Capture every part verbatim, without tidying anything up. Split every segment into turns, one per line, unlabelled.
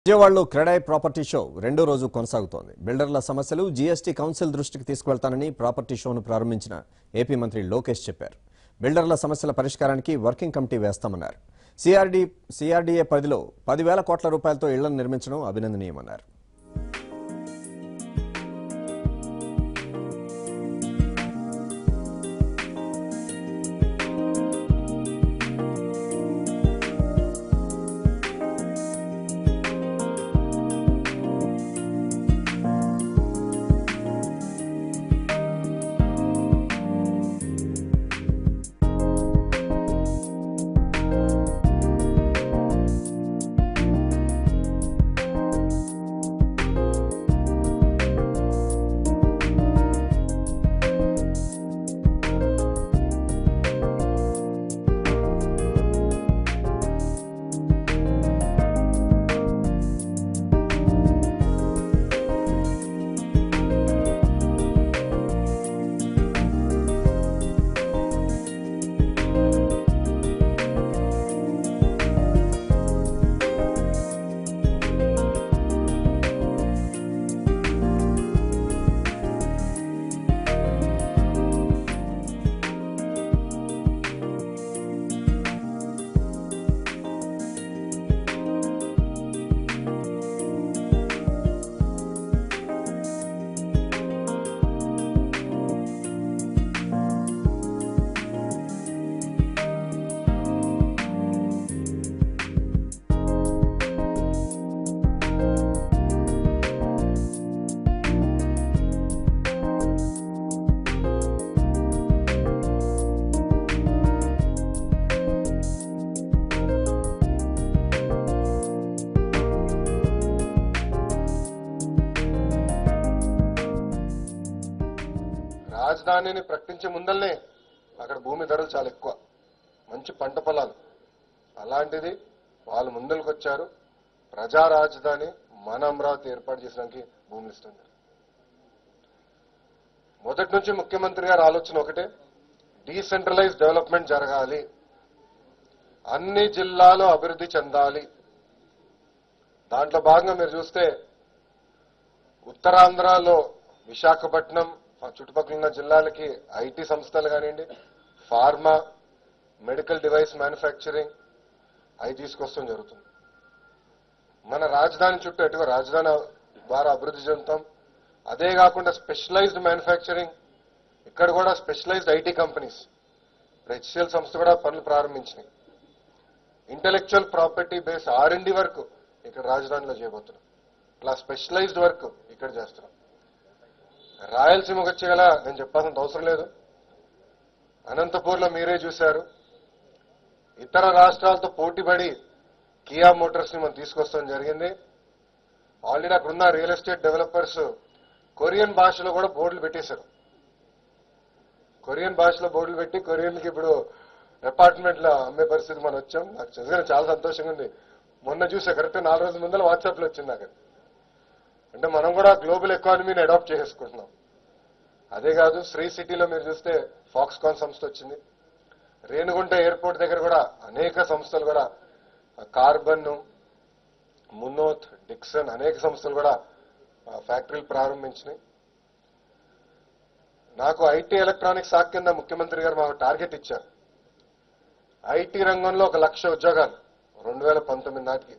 విజయవాడలో CREDAI property show రెండో రోజు కొనసాగుతోంది. బిల్డర్ల సమస్యలు జీఎస్టీ కౌన్సిల్ దృష్టికి తీసుకువెళ్తానని ప్రాపర్టీ షోను ప్రారంభించిన ఏపీ మంత్రి లోకేష్ చెప్పారు. బిల్డర్ల సమస్యల పరిష్కారానికి వర్కింగ్ కమిటీ వేస్తామన్నారు. సిఆర్డీ సిఆర్డీఏ పరిధిలో పదివేల కోట్ల రూపాయలతో ఇళ్లను నిర్మించడం అభినందనీయమన్నారు.
రాజధానిని ప్రకటించే ముందల్నే అక్కడ భూమి ధరలు చాలా ఎక్కువ, మంచి పంట పొలాలు. అలాంటిది వాళ్ళు ముందరికి వచ్చారు, ప్రజా రాజధాని మన అమరావతి ఏర్పాటు చేసడానికి భూములు ఇస్తుంది. మొదటి నుంచి ముఖ్యమంత్రి గారి ఆలోచన ఒకటే, డీసెంట్రలైజ్ డెవలప్మెంట్ జరగాలి, అన్ని జిల్లాలు అభివృద్ధి చెందాలి. దాంట్లో భాగంగా మీరు చూస్తే ఉత్తరాంధ్రలో విశాఖపట్నం చుట్టుపక్కల ఉన్న జిల్లాలకి ఐటీ సంస్థలు కానివ్వండి, ఫార్మా, మెడికల్ డివైస్ మ్యానుఫ్యాక్చరింగ్ అవి తీసుకొస్తాం జరుగుతుంది. మన రాజధాని చుట్టూ ఎటుగా రాజధాని ద్వారా అభివృద్ధి చెందుతాం. అదే కాకుండా స్పెషలైజ్డ్ మ్యానుఫ్యాక్చరింగ్, ఇక్కడ కూడా స్పెషలైజ్డ్ ఐటీ కంపెనీస్, హెచ్సిఎల్ సంస్థ కూడా పనులు ప్రారంభించినాయి. Intellectual property base R and D work ఇక్కడ రాజధానిలో చేయబోతున్నాం. ఇట్లా స్పెషలైజ్డ్ వర్క్ ఇక్కడ చేస్తున్నాం. రాయలసీమకు వచ్చేగల నేను చెప్పాల్సినంత అవసరం లేదు. అనంతపూర్లో మీరే చూశారు, ఇతర రాష్ట్రాలతో పోటీపడి కియా మోటార్స్ ని మనం తీసుకొస్తాం జరిగింది. ఆల్రెడీ అక్కడున్న రియల్ ఎస్టేట్ డెవలపర్స్ కొరియన్ భాషలో కూడా బోర్డులు పెట్టేశారు. కొరియన్ భాషలో బోర్డులు పెట్టి కొరియన్కి ఇప్పుడు అపార్ట్మెంట్లో అమ్మే పరిస్థితి మనం వచ్చాం. నాకు చదివిన చాలా సంతోషంగా ఉంది. మొన్న చూసా, కరెక్ట్ నాలుగు రోజుల ముందర వాట్సాప్లో వచ్చింది నాకు. అంటే మనం కూడా గ్లోబల్ ఎకానమీని అడాప్ట్ చేసుకుంటున్నాం. అదే కాదు, శ్రీ సిటీలో మీరు చూస్తే ఫాక్స్కాన్ సంస్థ వచ్చింది. రేణుగుంట ఎయిర్పోర్ట్ దగ్గర కూడా అనేక సంస్థలు కూడా, కార్బన్, మునోత్, డిక్సన్ అనేక సంస్థలు కూడా ఫ్యాక్టరీలు ప్రారంభించినాయి. నాకు ఐటీ ఎలక్ట్రానిక్స్ శాఖ కింద ముఖ్యమంత్రి గారు మాకు టార్గెట్ ఇచ్చారు. ఐటీ రంగంలో ఒక లక్ష ఉద్యోగాలు రెండు వేల పంతొమ్మిది నాటికి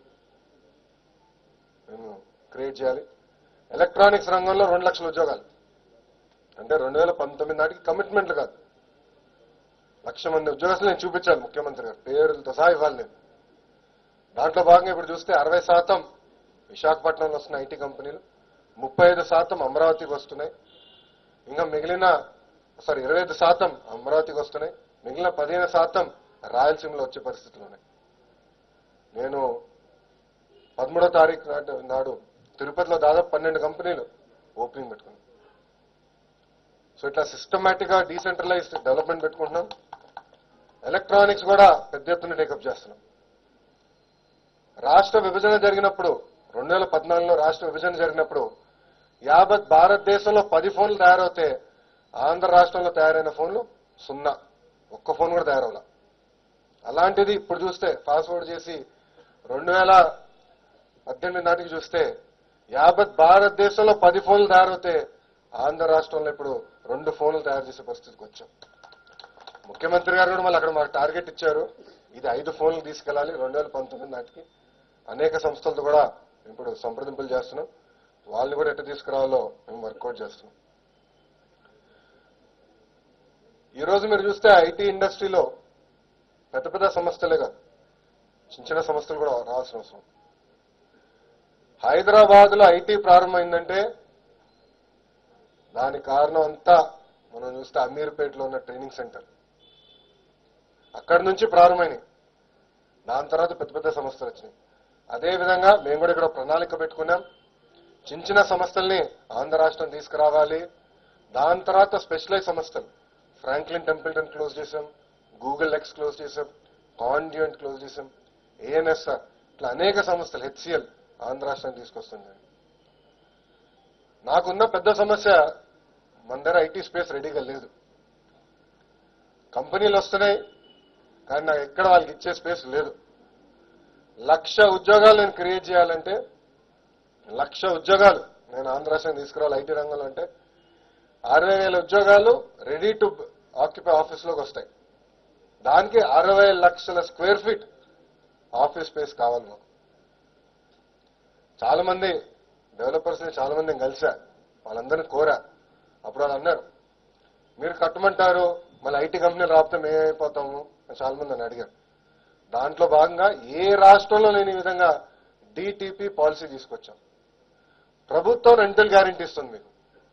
మేము క్రియేట్ చేయాలి. ఎలక్ట్రానిక్స్ రంగంలో రెండు లక్షల ఉద్యోగాలు, అంటే రెండు వేల పంతొమ్మిది నాటికి కమిట్మెంట్లు కాదు, లక్ష మంది ఉద్యోగస్తులు నేను చూపించాలి ముఖ్యమంత్రి గారు, పేరులతో సహా ఇవ్వాలి నేను. దాంట్లో భాగంగా ఇప్పుడు చూస్తే అరవై శాతం విశాఖపట్నంలో వస్తున్న ఐటీ కంపెనీలు, ముప్పై ఐదు శాతం అమరావతికి వస్తున్నాయి. ఇంకా మిగిలిన సారీ ఇరవై ఐదు శాతం అమరావతికి వస్తున్నాయి, మిగిలిన పదిహేను శాతం రాయలసీమలో వచ్చే పరిస్థితులు ఉన్నాయి. నేను పదమూడో తారీఖు నాడు నాడు తిరుపతిలో దాదాపు పన్నెండు కంపెనీలు ఓపెనింగ్ పెట్టుకున్నాం. సో ఇట్లా సిస్టమేటిక్ గా డీసెంట్రలైజ్డ్ డెవలప్మెంట్ పెట్టుకుంటున్నాం. ఎలక్ట్రానిక్స్ కూడా పెద్ద ఎత్తున టేకప్ చేస్తున్నాం. రాష్ట్ర విభజన జరిగినప్పుడు రెండు వేల పద్నాలుగులో రాష్ట్ర విభజన జరిగినప్పుడు యావత్ భారతదేశంలో పది ఫోన్లు తయారవుతే ఆంధ్ర రాష్ట్రంలో తయారైన ఫోన్లు సున్నా, ఒక్క ఫోన్ కూడా తయారవలా. అలాంటిది ఇప్పుడు చూస్తే ఫాస్ట్ ఫార్వర్డ్ చేసి రెండు వేల పద్దెనిమిది నాటికి చూస్తే యావత్ భారతదేశంలో పది ఫోన్లు తయారవుతే ఆంధ్ర రాష్ట్రంలో ఇప్పుడు రెండు ఫోన్లు తయారు చేసే పరిస్థితికి వచ్చాం. ముఖ్యమంత్రి గారు కూడా మళ్ళీ అక్కడ మాకు టార్గెట్ ఇచ్చారు, ఇది ఐదు ఫోన్లు తీసుకెళ్లాలి రెండు వేల పంతొమ్మిది నాటికి. అనేక సంస్థలతో కూడా ఇప్పుడు సంప్రదింపులు చేస్తున్నాం, వాళ్ళని కూడా ఎట్లా తీసుకురావాలో మేము వర్కౌట్ చేస్తున్నాం. ఈ రోజు మీరు చూస్తే ఐటీ ఇండస్ట్రీలో పెద్ద పెద్ద సంస్థలే కాదు, చిన్న చిన్న సంస్థలు కూడా రావాల్సిన అవసరం. హైదరాబాద్ లో ఐటీ ప్రారంభమైందంటే దానికి కారణం అంతా మనం చూస్తే అమీర్పేటలో ఉన్న ట్రైనింగ్ సెంటర్, అక్కడి నుంచి ప్రారంభమైనాయి. దాని తర్వాత పెద్ద పెద్ద సంస్థలు వచ్చినాయి. అదేవిధంగా మేము కూడా ఇక్కడ ప్రణాళిక పెట్టుకున్నాం, చిన్న చిన్న సంస్థల్ని ఆంధ్ర రాష్ట్రం తీసుకురావాలి. దాని తర్వాత స్పెషలైజ్ సంస్థలు, ఫ్రాంక్లిన్ టెంపుల్టన్ క్లోజ్ చేసాం, గూగుల్ ఎక్స్ క్లోజ్ చేసాం, కాండ్యూయెంట్ క్లోజ్ చేసాం, ఏఎన్ఎస్ఆర్, ఇట్లా అనేక సంస్థలు, హెచ్సిఎల్ ఆంధ్ర రాష్ట్రానికి తీసుకొస్తుంది. నాకున్న పెద్ద సమస్య మన దగ్గర ఐటీ స్పేస్ రెడీగా లేదు. కంపెనీలు వస్తున్నాయి కానీ నాకు ఎక్కడ వాళ్ళకి ఇచ్చే స్పేస్ లేదు. లక్ష ఉద్యోగాలు నేను క్రియేట్ చేయాలంటే, లక్ష ఉద్యోగాలు నేను ఆంధ్ర రాష్ట్రానికి తీసుకురావాలి ఐటీ రంగంలో అంటే అరవై వేల ఉద్యోగాలు రెడీ టు ఆక్యుపై ఆఫీస్లోకి వస్తాయి. దానికి అరవై లక్షల స్క్వేర్ ఫీట్ ఆఫీస్ స్పేస్ కావాలి మాకు. చాలా మంది డెవలపర్స్ ని చాలా మంది కలిసా, వాళ్ళందరినీ కోరా. అప్పుడు వాళ్ళు అన్నారు, మీరు కట్టమంటారు మళ్ళీ ఐటీ కంపెనీలు రాకపోతే మేమైపోతాము అని చాలా మంది అని అడిగారు. దాంట్లో భాగంగా ఏ రాష్ట్రంలో లేని విధంగా డిటిపి పాలసీ తీసుకొచ్చాం. ప్రభుత్వం రెంటల్ గ్యారెంటీ ఇస్తుంది మీకు,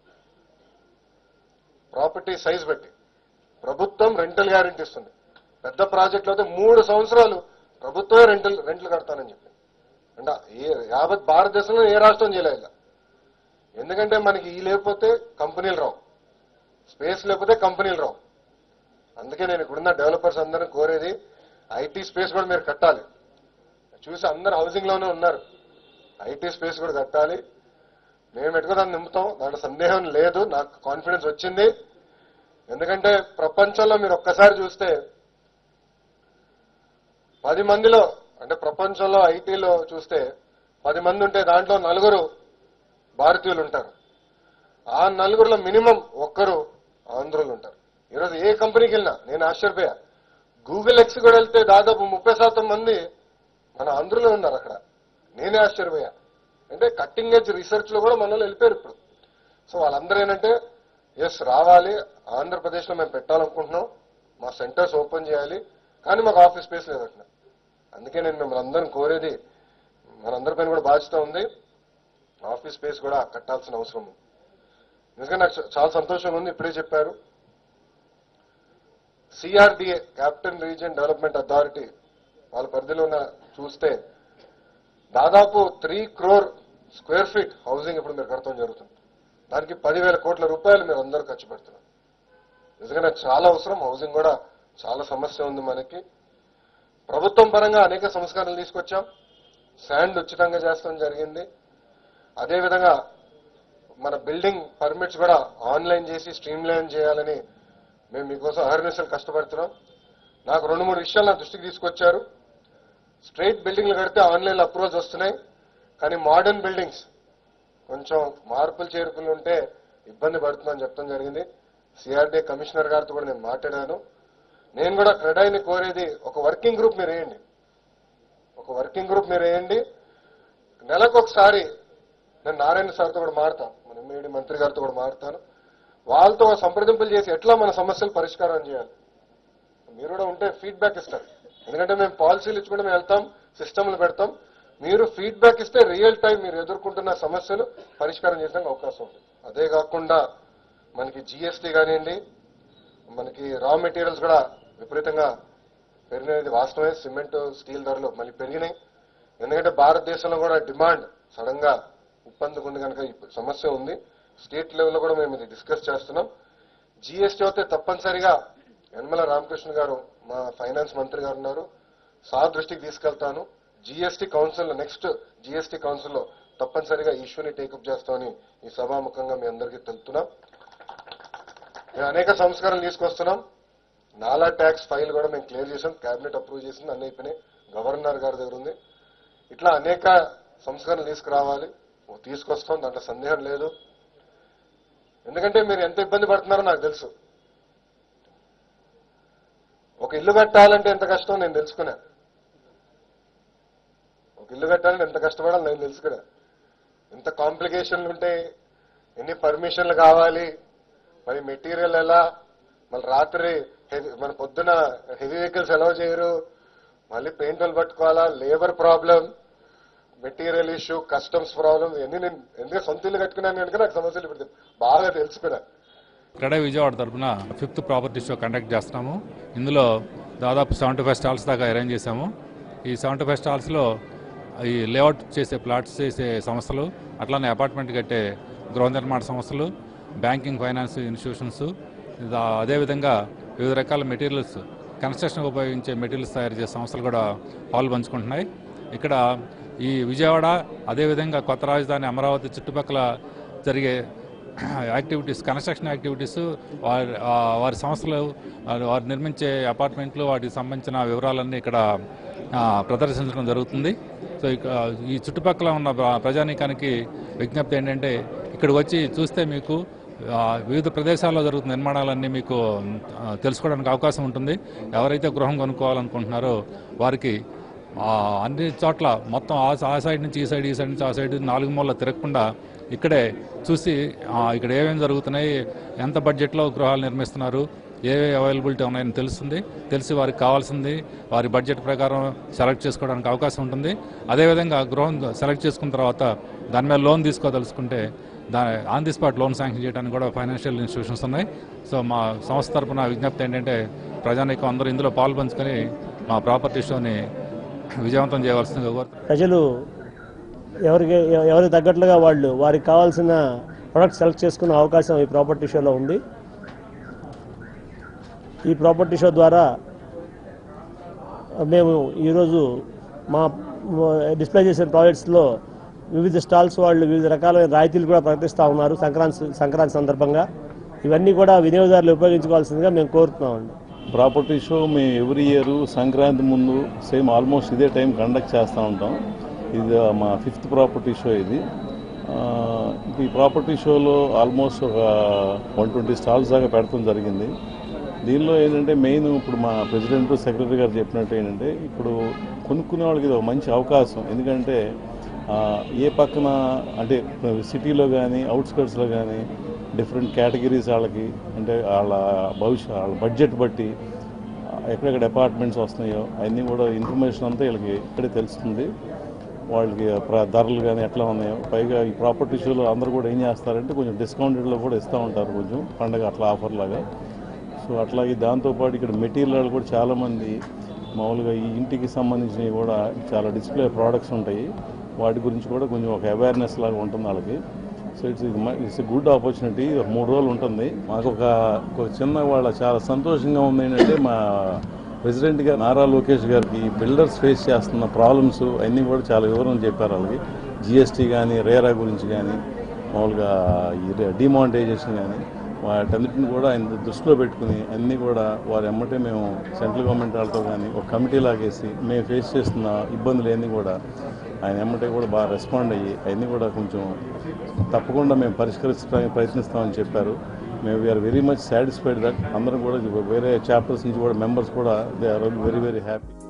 ప్రాపర్టీ సైజ్ బట్టి ప్రభుత్వం రెంటల్ గ్యారెంటీ ఇస్తుంది. పెద్ద ప్రాజెక్టులు అయితే మూడు సంవత్సరాలు ప్రభుత్వమే రెంటల్ రెంట్లు కడతానని చెప్పి, అంటే ఏ యావత్ భారతదేశంలో ఏ రాష్ట్రం చేయలేదు. ఎందుకంటే మనకి ఈ లేకపోతే కంపెనీలు రావు, స్పేస్ లేకపోతే కంపెనీలు రావు. అందుకే నేను ఇక్కడున్న డెవలపర్స్ అందరినీ కోరేది, ఐటీ స్పేస్ కూడా మీరు కట్టాలి. చూసి అందరు హౌసింగ్ లోనే ఉన్నారు, ఐటీ స్పేస్ కూడా కట్టాలి. మేము ఎటుకో దాన్ని నింపుతాం, దాంట్లో సందేహం లేదు. నాకు కాన్ఫిడెన్స్ వచ్చింది. ఎందుకంటే ప్రపంచంలో మీరు ఒక్కసారి చూస్తే పది మందిలో, అంటే ప్రపంచంలో ఐటీలో చూస్తే పది మంది ఉంటే దాంట్లో నలుగురు భారతీయులు ఉంటారు. ఆ నలుగురులో మినిమం ఒక్కరు ఆంధ్రులు ఉంటారు. ఈరోజు ఏ కంపెనీకి వెళ్ళినా నేను ఆశ్చర్యపోయా, గూగుల్ ఎక్స్ కూడా వెళ్తే దాదాపు ముప్పై శాతం మంది మన ఆంధ్రులే ఉన్నారు అక్కడ. నేనే ఆశ్చర్యపోయా. అంటే కట్టింగ్ ఎడ్జ్ రీసెర్చ్ లో కూడా మన వాళ్ళు వెళ్ళిపోయారు ఇప్పుడు. సో వాళ్ళందరూ ఏంటంటే ఎస్ రావాలి, ఆంధ్రప్రదేశ్లో మేము పెట్టాలనుకుంటున్నాం, మా సెంటర్స్ ఓపెన్ చేయాలి, కానీ మాకు ఆఫీస్ స్పేస్ లేదంటున్నా. అందుకే నేను మిమ్మల్ని అందరిని కోరేది, మనందరిపైన కూడా బాధ్యత ఉంది, ఆఫీస్ స్పేస్ కూడా కట్టాల్సిన అవసరం ఉంది. నిజంగా నాకు చాలా సంతోషంగా ఉంది. ఇప్పుడే చెప్పారు, CRDA capital region development authority వాళ్ళ పరిధిలో ఉన్న చూస్తే దాదాపు three crore square feet housing ఇప్పుడు మీరు కడతాం జరుగుతుంది. దానికి పదివేల కోట్ల రూపాయలు మీరు అందరూ ఖర్చు పెడుతున్నారు. నిజంగా చాలా అవసరం, హౌసింగ్ కూడా చాలా సమస్య ఉంది మనకి. ప్రభుత్వం పరంగా అనేక సంస్కరణలు తీసుకొచ్చాం, శాండ్ ఉచితంగా చేస్తాం జరిగింది. అదేవిధంగా మన బిల్డింగ్ పర్మిట్స్ కూడా ఆన్లైన్ చేసి స్ట్రీమ్ లైన్ చేయాలని మేము మీకోసం అహర్నిశలు కష్టపడుతున్నాం. నాకు రెండు మూడు విషయాలు నా దృష్టికి తీసుకొచ్చారు. స్ట్రైట్ బిల్డింగ్లు కడితే ఆన్లైన్లో అప్రూవల్స్ వస్తున్నాయి, కానీ మోడర్న్ బిల్డింగ్స్ కొంచెం మార్పులు చేర్పులు ఉంటే ఇబ్బంది పడుతుందని చెప్పడం జరిగింది. సిఆర్డీఏ కమిషనర్ గారితో కూడా నేను మాట్లాడాను. నేను కూడా క్రెడైని కోరేది, ఒక వర్కింగ్ గ్రూప్ మీరు వేయండి, ఒక వర్కింగ్ గ్రూప్ మీరు వేయండి. నెలకు ఒకసారి నేను నారాయణ సార్తో కూడా మాడతాను, మన ఎంఈడి మంత్రి గారితో కూడా మాడతాను. వాళ్ళతో సంప్రదింపులు చేసి ఎట్లా మన సమస్యలు పరిష్కారం చేయాలి, మీరు కూడా ఉంటే ఫీడ్బ్యాక్ ఇస్తారు. ఎందుకంటే మేము పాలసీలు ఇచ్చుకుంటే మేము వెళ్తాం, సిస్టమ్లు పెడతాం. మీరు ఫీడ్బ్యాక్ ఇస్తే రియల్ టైం మీరు ఎదుర్కొంటున్న సమస్యలు పరిష్కారం చేసడానికి అవకాశం ఉంది. అదే కాకుండా మనకి జిఎస్టీ కానివ్వండి, మనకి రా మెటీరియల్స్ కూడా విపరీతంగా పెరిగినది వాస్తవమే. సిమెంట్, స్టీల్ ధరలు మళ్ళీ పెరిగినాయి. ఎందుకంటే భారతదేశంలో కూడా డిమాండ్ సడన్ గా ఉప్పందుకుంది కనుక ఈ సమస్య ఉంది. స్టేట్ లెవెల్లో కూడా మేము ఇది డిస్కస్ చేస్తున్నాం. జిఎస్టీ అయితే తప్పనిసరిగా యనమల రామకృష్ణ గారు మా ఫైనాన్స్ మంత్రి గారు ఉన్నారు, సార్ దృష్టికి తీసుకెళ్తాను. జిఎస్టీ కౌన్సిల్, నెక్స్ట్ జిఎస్టీ కౌన్సిల్లో తప్పనిసరిగా ఇష్యూని టేకప్ చేస్తామని ఈ సభాముఖంగా మీ అందరికీ తెలుపుతున్నాం. మేము అనేక సంస్కరణలు తీసుకొస్తున్నాం. నాలా ట్యాక్స్ ఫైల్ కూడా మేము క్లియర్ చేసాం, కేబినెట్ అప్రూవ్ చేసింది, అన్ని అయిపోయినాయి, గవర్నర్ గారి దగ్గర ఉంది. ఇట్లా అనేక సంస్కరణలు తీసుకురావాలి, తీసుకొస్తాం, దాంట్లో సందేహం లేదు. ఎందుకంటే మీరు ఎంత ఇబ్బంది పడుతున్నారో నాకు తెలుసు. ఒక ఇల్లు కట్టాలంటే ఎంత కష్టం నేను తెలుసుకున్నా. ఒక ఇల్లు కట్టాలంటే ఎంత కష్టపడాలి నేను తెలుసుకున్నా. ఎంత కాంప్లికేషన్లు ఉంటాయి, ఎన్ని పర్మిషన్లు కావాలి, మరి మెటీరియల్ ఎలా, మళ్ళీ రాత్రి హెవీ మన పొద్దున హెవీ వెహికల్స్ ఎలా చేయరు, మళ్ళీ పెయింట్ వాళ్ళు పట్టుకోవాలా, labour problem, material issue, customs problem, ఇవన్నీ నేను ఎందుకంటే సొంత ఇల్లు కట్టుకున్నాను కనుక నాకు సమస్యలు ఇప్పుడు బాగా తెలుసుకున్నా.
క్రెడై విజయవాడ తరఫున ఫిఫ్త్ ప్రాపర్టీ షో కండక్ట్ చేస్తున్నాము. ఇందులో దాదాపు సెవెంటీ ఫైవ్ స్టాల్స్ దాకా అరేంజ్ చేశాము. ఈ సెవెంటీ ఫైవ్ స్టాల్స్లో ఈ లేఅవుట్ చేసే ప్లాట్స్ చేసే సంస్థలు, అట్లానే అపార్ట్మెంట్ కట్టే గృహ నిర్మాణ సంస్థలు, బ్యాంకింగ్ ఫైనాన్స్ ఇన్స్టిట్యూషన్స్, అదేవిధంగా వివిధ రకాల మెటీరియల్స్, కన్స్ట్రక్షన్ ఉపయోగించే మెటీరియల్స్ తయారు చేసే సంస్థలు కూడా పాలు పంచుకుంటున్నాయి. ఇక్కడ ఈ విజయవాడ అదేవిధంగా కొత్త రాజధాని అమరావతి చుట్టుపక్కల జరిగే యాక్టివిటీస్, కన్స్ట్రక్షన్ యాక్టివిటీస్, వారి వారి సంస్థలు, వారు నిర్మించే అపార్ట్మెంట్లు, వాటికి సంబంధించిన వివరాలన్నీ ఇక్కడ ప్రదర్శించడం జరుగుతుంది. సో ఇక ఈ చుట్టుపక్కల ఉన్న ప్రజానీకానికి విజ్ఞప్తి ఏంటంటే ఇక్కడికి వచ్చి చూస్తే మీకు వివిధ ప్రదేశాల్లో జరుగుతున్న నిర్మాణాలన్నీ మీకు తెలుసుకోవడానికి అవకాశం ఉంటుంది. ఎవరైతే గృహం కొనుక్కోవాలనుకుంటున్నారో వారికి అన్ని చోట్ల మొత్తం ఆ సైడ్ నుంచి ఈ సైడ్, ఈ సైడ్ నుంచి ఆ సైడ్ నాలుగు మూల తిరగకుండా ఇక్కడే చూసి ఇక్కడ ఏమేమి జరుగుతున్నాయి, ఎంత బడ్జెట్లో గృహాలు నిర్మిస్తున్నారు, ఏవే అవైలబిలిటీ ఉన్నాయని తెలుస్తుంది. తెలిసి వారికి కావాల్సింది వారి బడ్జెట్ ప్రకారం సెలెక్ట్ చేసుకోవడానికి అవకాశం ఉంటుంది. అదేవిధంగా గృహం సెలెక్ట్ చేసుకున్న తర్వాత దాని మీద లోన్ తీసుకోదలుచుకుంటే దా on the spot loan sanction చేయడానికి కూడా ఫైనాన్షియల్ ఇన్స్టిట్యూషన్స్ ఉన్నాయి. సో మా సంస్థ తరఫున విజ్ఞప్తి ఏంటంటే ప్రజానీకం అందరూ ఇందులో పాల్పంచుకొని మా ప్రాపర్టీ షోని విజయవంతం చేయవలసిందిగా కోరుతున్నాను.
ప్రజలు ఎవరికి ఎవరికి తగ్గట్లుగా వాళ్ళు వారికి కావాల్సిన ప్రొడక్ట్ సెలెక్ట్ చేసుకునే అవకాశం ఈ ప్రాపర్టీ షోలో ఉంది. ఈ ప్రాపర్టీ షో ద్వారా మేము ఈరోజు మా డిస్ప్లే చేసిన ప్రాజెక్ట్స్లో వివిధ స్టాల్స్ వాళ్ళు వివిధ రకాలైన రాయితీలు కూడా ప్రకటిస్తూ ఉన్నారు సంక్రాంతి సంక్రాంతి సందర్భంగా. ఇవన్నీ కూడా వినియోగదారులు ఉపయోగించుకోవాల్సిందిగా మేము కోరుతున్నామండి.
ప్రాపర్టీ షో మేము ఎవ్రీ ఇయర్ సంక్రాంతి ముందు సేమ్ ఆల్మోస్ట్ ఇదే టైం కండక్ట్ చేస్తూ ఉంటాం. ఇది మా ఫిఫ్త్ ప్రాపర్టీ షో. ఇది ఈ ప్రాపర్టీ షోలో ఆల్మోస్ట్ ఒక వన్ ట్వంటీ స్టాల్స్ దాకా పెడతాం జరిగింది. దీనిలో ఏంటంటే మెయిన్ ఇప్పుడు మా ప్రెసిడెంట్ సెక్రటరీ గారు చెప్పినట్టు ఏంటంటే ఇప్పుడు కొనుక్కునే వాళ్ళకి ఇది ఒక మంచి అవకాశం. ఎందుకంటే ఏ పక్కన అంటే సిటీలో కానీ అవుట్స్కర్ట్స్లో కానీ డిఫరెంట్ కేటగిరీస్ వాళ్ళకి అంటే వాళ్ళ భవిష్యత్ వాళ్ళ బడ్జెట్ బట్టి ఎక్కడెక్కడ అపార్ట్మెంట్స్ వస్తున్నాయో అవన్నీ కూడా ఇన్ఫర్మేషన్ అంతా వీళ్ళకి ఇక్కడే తెలుస్తుంది. వాళ్ళకి ధరలు కానీ ఎట్లా ఉన్నాయో, పైగా ఈ ప్రాపర్టీ షోలో అందరూ కూడా ఏం చేస్తారంటే కొంచెం డిస్కౌంటెడ్లో కూడా ఇస్తూ ఉంటారు, కొంచెం పండగ అట్లా ఆఫర్ లాగా. సో అట్లాగే దాంతోపాటు ఇక్కడ మెటీరియల్ కూడా చాలామంది మామూలుగా ఈ ఇంటికి సంబంధించినవి కూడా చాలా డిస్ప్లే ప్రోడక్ట్స్ ఉంటాయి, వాటి గురించి కూడా కొంచెం ఒక అవేర్నెస్ లాగా ఉంటుంది వాళ్ళకి. So it's it's good opportunity. ఒక మూడు రోజులు ఉంటుంది. మాకు ఒక ఒక చిన్న వాళ్ళ చాలా సంతోషంగా ఉంది ఏంటంటే మా ప్రెసిడెంట్ గారు నారా లోకేష్ గారికి బిల్డర్స్ ఫేస్ చేస్తున్న ప్రాబ్లమ్స్ అన్నీ కూడా చాలా వివరంగా చెప్పారు వాళ్ళకి. జిఎస్టీ కానీ రేరా గురించి కానీ మామూలుగా ఈ డిమానిటైజేషన్ కానీ వాటన్నిటిని కూడా ఆయన దృష్టిలో పెట్టుకుని అన్నీ కూడా వారి ఎమ్మటే మేము సెంట్రల్ గవర్నమెంట్ వాళ్ళతో కానీ ఒక కమిటీ లాగేసి మేము ఫేస్ చేస్తున్న ఇబ్బందులు అన్నీ కూడా ఆయన ఎమ్మటే కూడా బాగా రెస్పాండ్ అయ్యి అవన్నీ కూడా కొంచెం తప్పకుండా మేము పరిష్కరించడానికి ప్రయత్నిస్తామని చెప్పారు. మేము we are very much satisfied that అందరం కూడా వేరే చాప్టర్స్ నుంచి కూడా మెంబర్స్ కూడా they are very very happy.